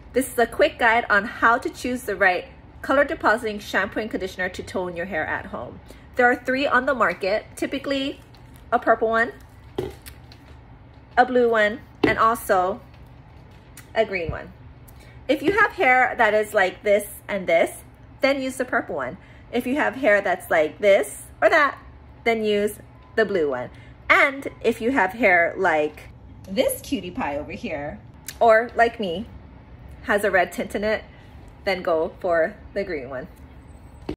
This is a quick guide on how to choose the right color depositing shampoo and conditioner to tone your hair at home. There are 3 on the market, typically a purple one, a blue one, and also a green one. If you have hair that is like this and this, then use the purple one. If you have hair that's like this or that, then use the blue one. And if you have hair like this cutie pie over here, or like me, has a red tint in it, then go for the green one.